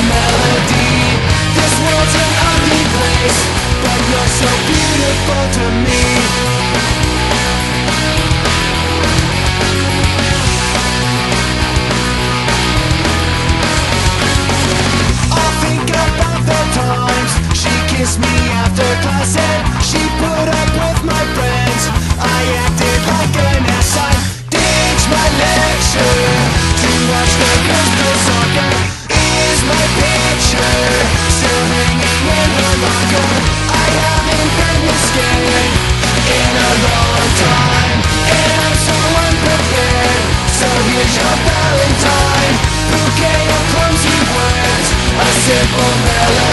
melody. This world's an ugly place, but you're so beautiful to me. I'll think about the times she kissed me after class and she put up with my friends. I acted like an ass. I ditched my lecture to watch the girls play soccer. Is my picture still hanging in her locker? I haven't been this scared in a long time, and I'm so unprepared. So here's your Valentine, bouquet of clumsy words, a simple melody.